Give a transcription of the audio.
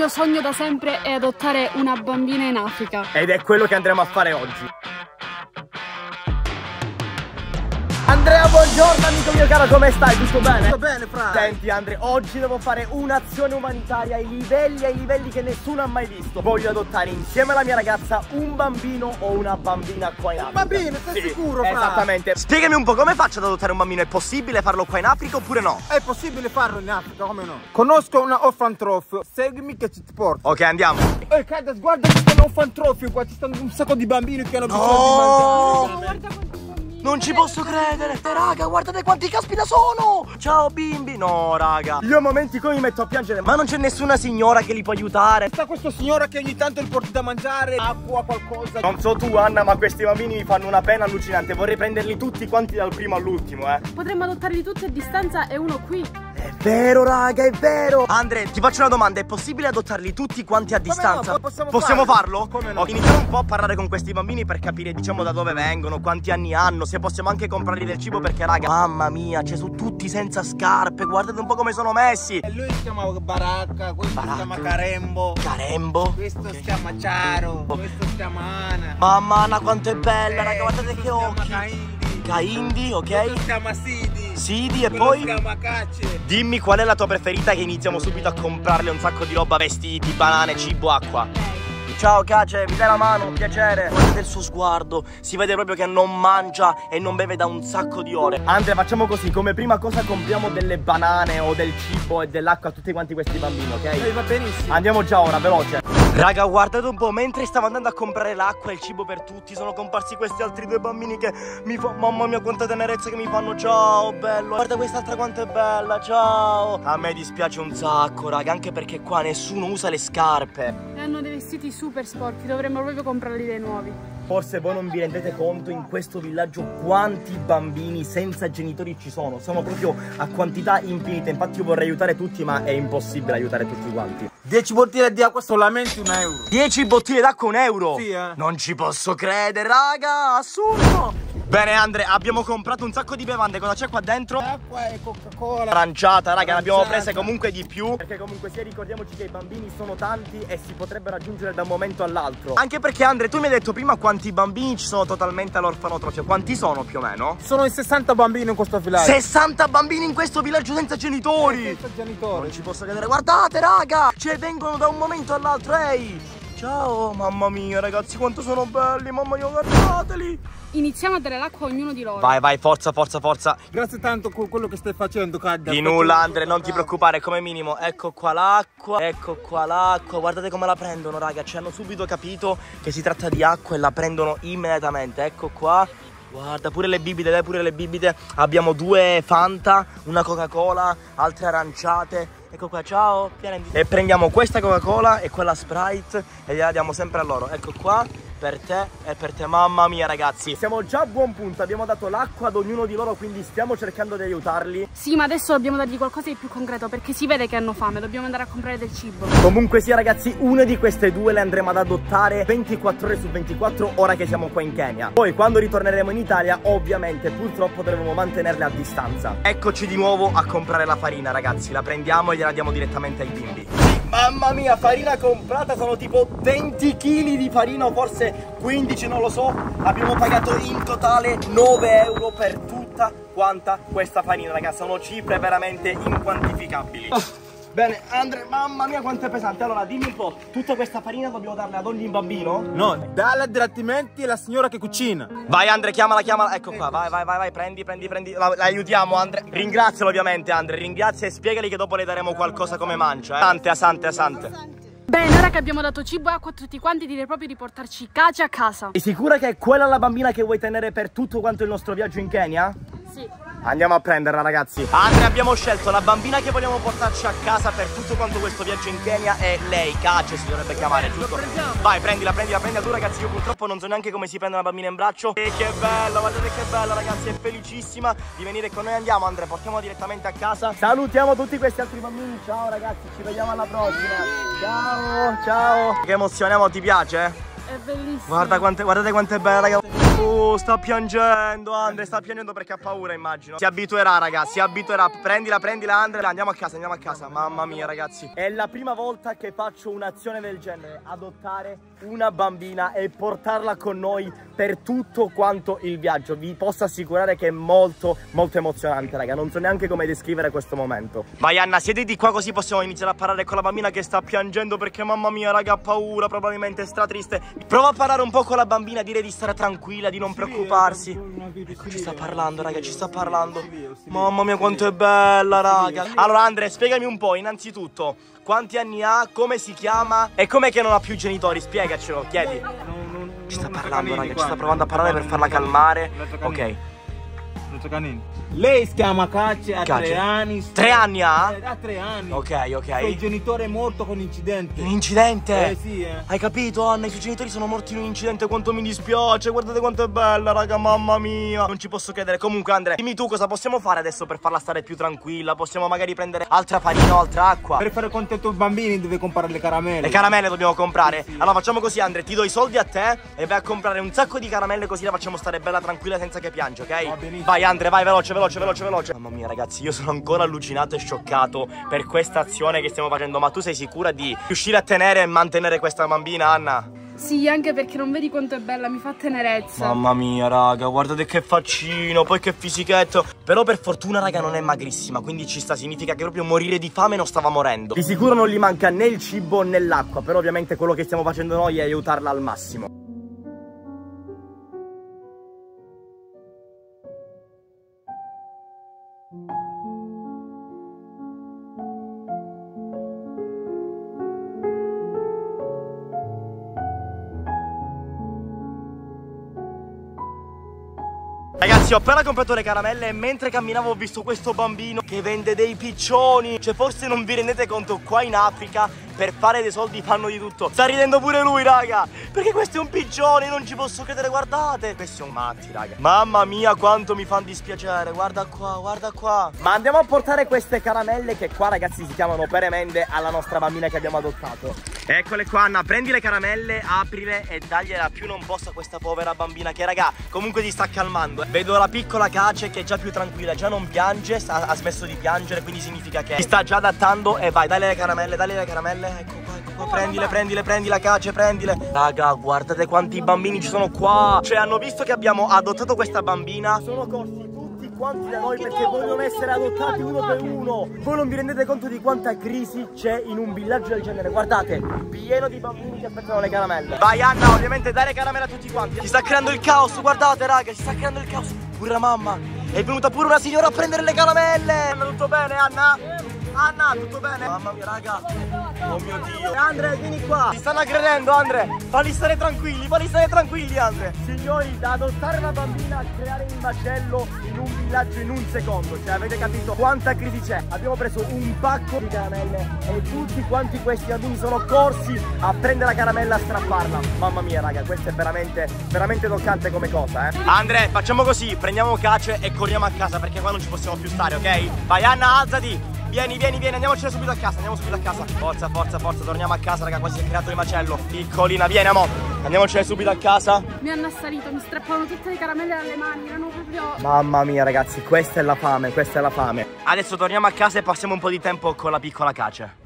mio sogno da sempre è adottare una bambina in Africa. Ed è quello che andremo a fare oggi. Andrea, buongiorno amico mio caro, come stai? Tutto bene? Tutto bene, fra. Senti Andrea, oggi devo fare un'azione umanitaria ai livelli che nessuno ha mai visto. Voglio adottare insieme alla mia ragazza un bambino o una bambina qua in Africa. Un bambino, sei sicuro, fra? Esattamente. Spiegami un po' come faccio ad adottare un bambino, è possibile farlo qua in Africa oppure no? È possibile farlo in Africa, come no? Conosco una orphantrof, seguimi che ci porto. Ok, andiamo. Cades, guarda che stanno orphantrof qua, ci stanno un sacco di bambini che hanno bisogno di mangiare. Non ci posso credere. Raga, guardate quanti caspita sono. Ciao bimbi. No raga, io a momenti come mi metto a piangere. Ma non c'è nessuna signora che li può aiutare? Sta questa signora che ogni tanto li porti da mangiare, acqua, qualcosa. Non so tu Anna, ma questi bambini mi fanno una pena allucinante. Vorrei prenderli tutti quanti dal primo all'ultimo, Potremmo adottarli tutti a distanza e uno qui. È vero raga, è vero. Andre, ti faccio una domanda, è possibile adottarli tutti quanti a distanza? No, possiamo farlo? Come no? Iniziamo un po' a parlare con questi bambini per capire, diciamo, da dove vengono, quanti anni hanno, se possiamo anche comprargli del cibo, perché raga, mamma mia, cioè sono tutti senza scarpe, guardate un po' come sono messi. E lui si chiama Baracca, questo si chiama Carembo. Carembo? Questo si chiama Ciaro, questo si chiama Ana. Mamma Anna quanto è bella, raga, guardate che occhi. Kaindi, ok? Questo si chiama Sidi e quello poi? si chiama Cacce. Dimmi qual è la tua preferita, che iniziamo subito a comprarle un sacco di roba, vestiti, banane, cibo, acqua. Ciao Cace, mi dai la mano, un piacere. Guardate il suo sguardo, si vede proprio che non mangia e non beve da un sacco di ore. Andrea, facciamo così, come prima cosa compriamo delle banane o del cibo e dell'acqua a tutti quanti questi bambini, ok? Va benissimo. Andiamo già ora, veloce. Raga, guardate un po', mentre stavo andando a comprare l'acqua e il cibo per tutti, sono comparsi questi altri due bambini che mi fanno... Mamma mia, quanta tenerezza che mi fanno. Ciao, bello. Guarda quest'altra quanto è bella, ciao. A me dispiace un sacco, raga, anche perché qua nessuno usa le scarpe. E hanno dei vestiti super sporchi, dovremmo proprio comprarli dei nuovi. Forse voi non vi rendete conto in questo villaggio quanti bambini senza genitori ci sono. Sono proprio a quantità infinite. Infatti io vorrei aiutare tutti, ma è impossibile aiutare tutti quanti. 10 bottiglie di acqua solamente €1. 10 bottiglie d'acqua €1? Sì, Non ci posso credere, raga, assurdo. Bene Andre, abbiamo comprato un sacco di bevande. Cosa c'è qua dentro? Acqua e Coca-Cola. Aranciata, raga, ne abbiamo Aranciata. prese comunque di più, perché comunque sia ricordiamoci che i bambini sono tanti e si potrebbero raggiungere da un momento all'altro. Anche perché Andre, tu mi hai detto prima quanti bambini ci sono totalmente all'orfanotrofio. Quanti sono più o meno? Sono 60 bambini in questo villaggio. 60 bambini in questo villaggio senza genitori. Senza genitori. Non ci posso credere, guardate raga, cioè vengono da un momento all'altro, ehi. Ciao, mamma mia ragazzi, quanto sono belli, mamma mia, guardateli. Iniziamo a dare l'acqua a ognuno di loro. Vai, vai, forza, forza, forza. Grazie tanto per quello che stai facendo, Cadda. Di nulla Andre, non ti preoccupare, come minimo. Ecco qua l'acqua, ecco qua l'acqua. Guardate come la prendono raga, ci hanno subito capito che si tratta di acqua e la prendono immediatamente. Ecco qua. Guarda, pure le bibite, dai, pure le bibite. Abbiamo 2 Fanta, una Coca-Cola, altre aranciate. Ecco qua, ciao. E prendiamo questa Coca-Cola e quella Sprite e gliela diamo sempre a loro. Ecco qua, per te e per te. Mamma mia ragazzi, siamo già a buon punto. Abbiamo dato l'acqua ad ognuno di loro, quindi stiamo cercando di aiutarli. Sì, ma adesso dobbiamo dargli qualcosa di più concreto, perché si vede che hanno fame. Dobbiamo andare a comprare del cibo. Comunque sia ragazzi, una di queste due le andremo ad adottare 24 ore su 24 ora che siamo qua in Kenya. Poi quando ritorneremo in Italia ovviamente purtroppo dovremo mantenerle a distanza. Eccoci di nuovo a comprare la farina ragazzi. La prendiamo e gliela diamo direttamente ai bimbi. Mamma mia, farina comprata, sono tipo 20 kg di farina o forse 15, non lo so. Abbiamo pagato in totale 9 euro per tutta quanta questa farina ragazzi. Sono cifre veramente inquantificabili. Bene, Andre, mamma mia quanto è pesante. Allora dimmi un po', tutta questa farina dobbiamo darla ad ogni bambino? No, dalla direttamente alla signora che cucina. Vai Andre, chiamala, chiamala. Ecco qua, vai, prendi. La aiutiamo Andre. Ringrazialo ovviamente Andre, ringrazia e spiegali che dopo le daremo qualcosa come mancia. Asante. Bene, ora che abbiamo dato cibo e acqua a tutti quanti, direi proprio di portarci Cace a casa. Sei sicura che è quella la bambina che vuoi tenere per tutto quanto il nostro viaggio in Kenya? Sì. Andiamo a prenderla ragazzi. Andre, abbiamo scelto la bambina che vogliamo portarci a casa per tutto quanto questo viaggio in Kenya. È lei, Cace si dovrebbe chiamare, giusto? Vai, prendila tu ragazzi. Io purtroppo non so neanche come si prende una bambina in braccio. E che bella, guardate che bella ragazzi. È felicissima di venire con noi. Andiamo Andre, portiamola direttamente a casa. Salutiamo tutti questi altri bambini. Ciao ragazzi, ci vediamo alla prossima. Ciao. Che emozione, ti piace? È bellissimo. Guardate quanto è bella ragazzi. Oh, sta piangendo, Andre, sta piangendo perché ha paura, immagino. Si abituerà, raga, si abituerà. Prendila, Andre. Andiamo a casa. Mamma mia, ragazzi. È la prima volta che faccio un'azione del genere, adottare una bambina e portarla con noi per tutto quanto il viaggio. Vi posso assicurare che è molto emozionante, raga. Non so neanche come descrivere questo momento. Vai, Anna, siediti qua così possiamo iniziare a parlare con la bambina che sta piangendo perché, mamma mia, raga, ha paura, probabilmente sta triste. Prova a parlare un po' con la bambina, dire di stare tranquilla, di non preoccuparsi. Ecco, ci sta parlando, raga, ci sta parlando. Mamma mia, quanto è bella, raga. Allora, Andre, spiegami un po', innanzitutto, quanti anni ha, come si chiama e com'è che non ha più genitori? Spiegacelo, chiedi. Ci sta parlando, raga, ci sta provando a parlare per farla calmare. Ok. Lei si chiama Kace, ha 3 anni. 3 anni ha? Ha 3 anni. Ok. Il genitore è morto con incidente. Un incidente? Sì, Hai capito, Anna? I suoi genitori sono morti in un incidente. Quanto mi dispiace. Guardate quanto è bella, raga, mamma mia. Non ci posso credere. Comunque, Andre, dimmi tu cosa possiamo fare adesso per farla stare più tranquilla. Possiamo magari prendere altra farina o altra acqua. Per fare contento i bambini deve comprare le caramelle. Le caramelle dobbiamo comprare? Sì. Allora facciamo così, Andre, ti do i soldi a te e vai a comprare un sacco di caramelle, così la facciamo stare bella tranquilla senza che piange, ok? Va benissimo. Vai, Andre, vai, veloce. Mamma mia, ragazzi, io sono ancora allucinato e scioccato per questa azione che stiamo facendo. Ma tu sei sicura di riuscire a tenere e mantenere questa bambina, Anna? Sì, anche perché non vedi quanto è bella, mi fa tenerezza. Mamma mia, raga, guardate che faccino, poi che fisichetto. Però per fortuna, raga, non è magrissima, quindi ci sta, significa che proprio morire di fame non stava morendo. Di sicuro non gli manca né il cibo né l'acqua, però ovviamente quello che stiamo facendo noi è aiutarla al massimo. Ragazzi, ho appena comprato le caramelle e mentre camminavo ho visto questo bambino che vende dei piccioni. Cioè, forse non vi rendete conto, qua in Africa per fare dei soldi fanno di tutto. Sta ridendo pure lui, raga, perché questo è un piccione, non ci posso credere, guardate. Questi sono matti, raga. Mamma mia, quanto mi fanno dispiacere. Guarda qua. Ma andiamo a portare queste caramelle che qua, ragazzi, si chiamano peremende alla nostra bambina che abbiamo adottato. Eccole qua, Anna, prendi le caramelle, aprile e dagliela più non possa a questa povera bambina che, raga, comunque si sta calmando. Vedo la piccola Kace che è già più tranquilla, già non piange, ha smesso di piangere, quindi significa che si sta già adattando. E vai, dai le caramelle. Ecco qua, prendile, Kace, prendile. Raga, guardate quanti bambini ci sono qua. Cioè, hanno visto che abbiamo adottato questa bambina, sono corsi tutti quanti da noi perché vogliono essere adottati uno per uno. Voi non vi rendete conto di quanta crisi c'è in un villaggio del genere. Guardate, pieno di bambini che aspettano le caramelle. Vai, Anna, ovviamente dai le caramelle a tutti quanti. Si sta creando il caos, guardate, raga, si sta creando il caos. Pure la mamma, è venuta pure una signora a prendere le caramelle. Anna, tutto bene, Anna? Anna, tutto bene? Mamma mia, raga. Oh mio Dio. Andre, vieni qua. Ti stanno aggredendo, Andre. Falli stare tranquilli, Andre. Signori, da adottare una bambina a creare il macello in un villaggio in un secondo. Cioè, avete capito quanta crisi c'è? Abbiamo preso un pacco di caramelle e tutti quanti questi bambini sono corsi a prendere la caramella e a strapparla. Mamma mia, raga, questo è veramente toccante come cosa, eh. Andre, facciamo così, prendiamo Kace e corriamo a casa perché qua non ci possiamo più stare, ok? Vai, Anna, alzati. Vieni, andiamocene subito a casa, Forza, torniamo a casa, raga, quasi si è creato il macello. Piccolina, vieni, amore, andiamocene subito a casa. Mi hanno assalito, mi strappavano tutte le caramelle dalle mani, erano proprio... Mamma mia, ragazzi, questa è la fame. Adesso torniamo a casa e passiamo un po' di tempo con la piccola Kace.